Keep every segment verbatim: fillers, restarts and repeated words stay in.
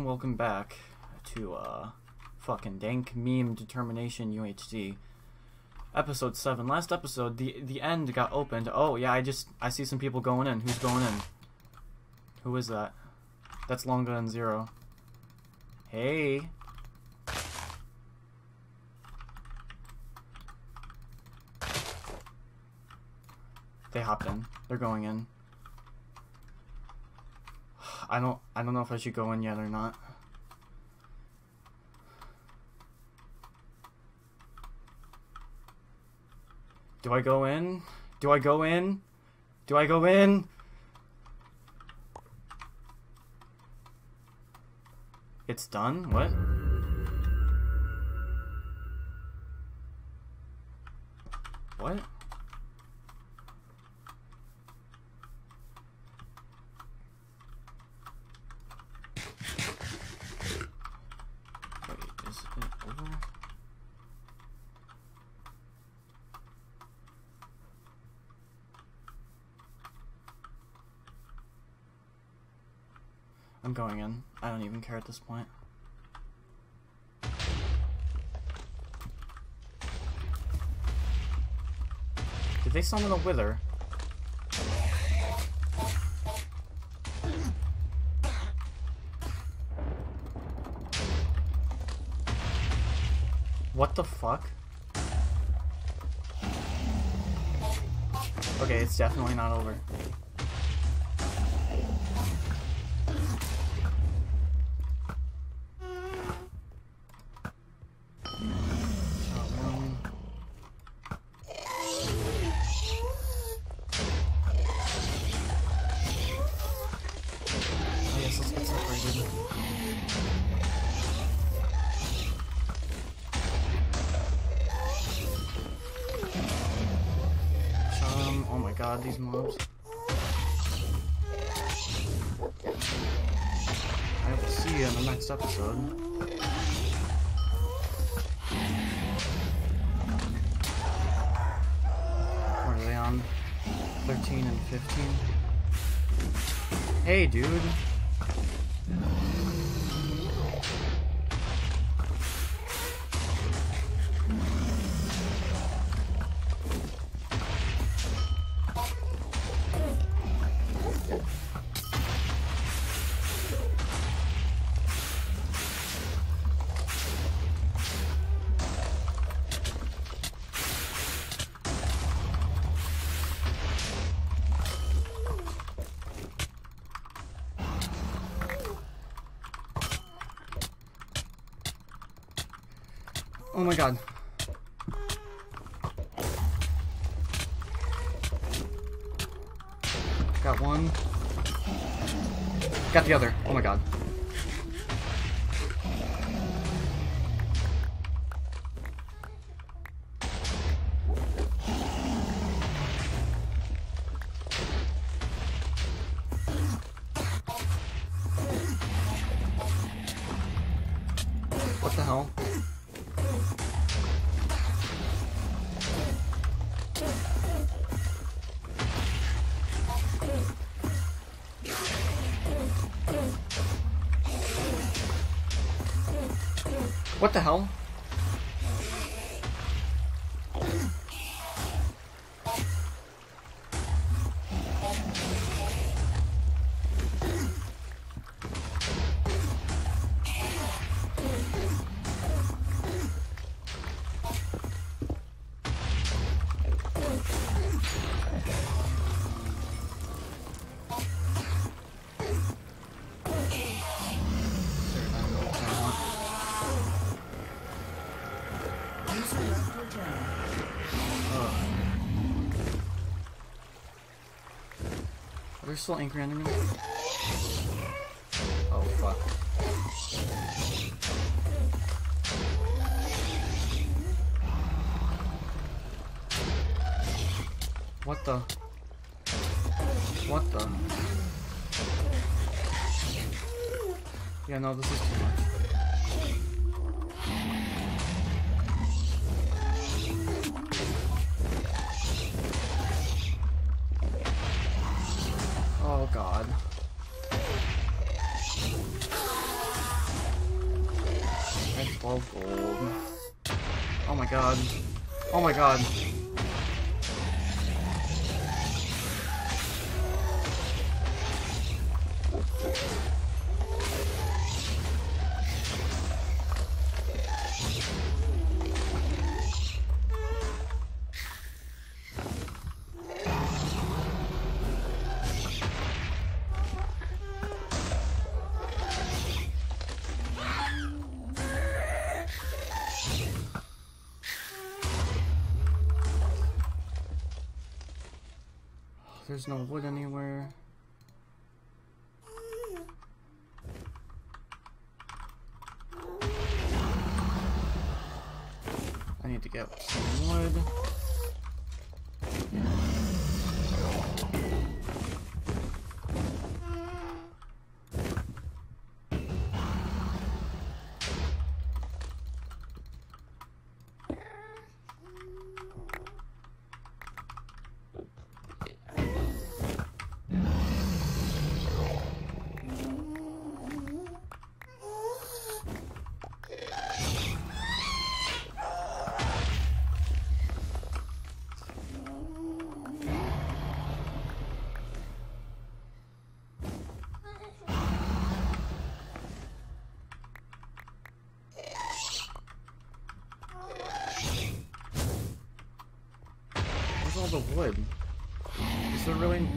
welcome back to uh fucking Dank Meme Determination U H D episode seven. Last episode, the the end got opened. Oh yeah, I just I see some people going in. Who's going in? Who is that? That's Long Gun Zero. Hey. They hopped in. They're going in. I don't I don't know if I should go in yet or not. Do I go in? Do I go in? Do I go in? It's done? What? What? I'm going in. I don't even care at this point. Did they summon a Wither? What the fuck? Okay, it's definitely not over. God, these mobs. I will see you in the next episode. What are they on? thirteen and fifteen? Hey, dude. Oh my god. Got one. Got the other. Oh my god. What the hell? What the hell? Are there still anchor enemies? Oh fuck. What the? What the? Yeah, no, this is too much. Oh god. twelve gold. Oh my god. Oh my god. There's no wood anywhere. I need to get some wood. All the wood. Is there really?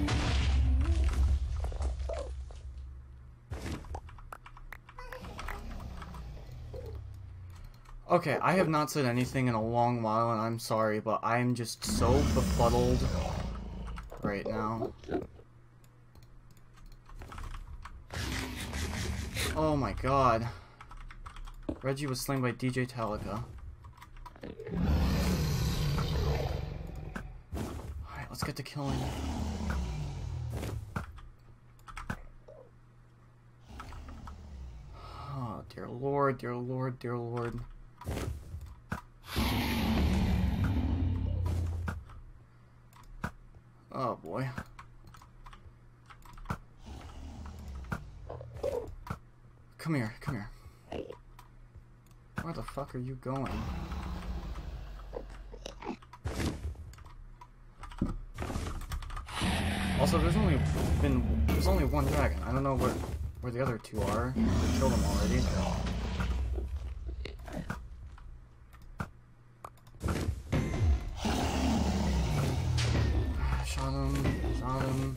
Okay, I have not said anything in a long while, and I'm sorry, but I'm just so befuddled right now. Oh my god. Reggie was slain by D J Talica. Let's get to killing. Oh, dear Lord, dear Lord, dear Lord. Oh, boy. Come here, come here. Where the fuck are you going? Also, there's only been there's only one dragon. I don't know where where the other two are. I killed them already. Shot him. Shot him.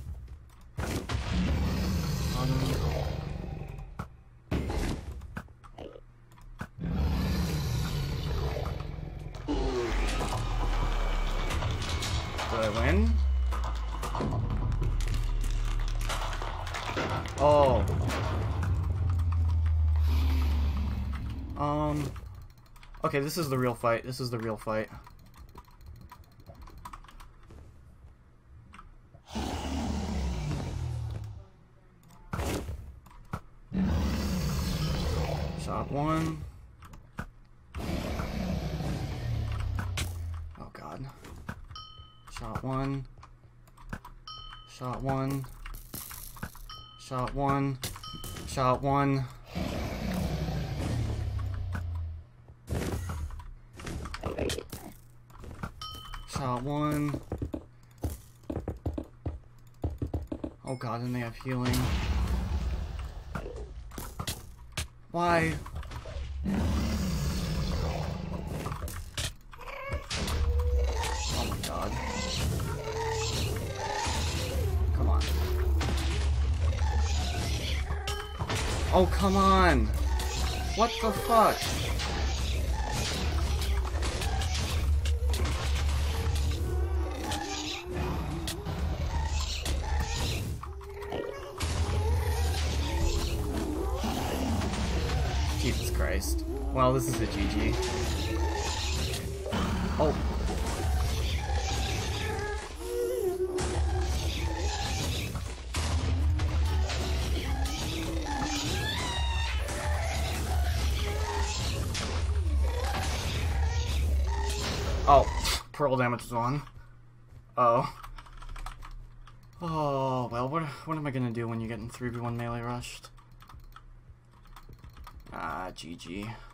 Shot him. Did I win? Oh. Um. Okay, this is the real fight. This is the real fight. Shot one. Oh god. Shot one. Shot one. Shot one. Shot one. Shot one. Oh god, and they have healing. Why? Oh my god. Come on. Oh, come on! What the fuck? Jesus Christ. Well, this is a G G. Oh. Oh, pearl damage is on. Oh. Oh, well, what, what am I gonna do when you get in three v one melee rushed? Ah, G G.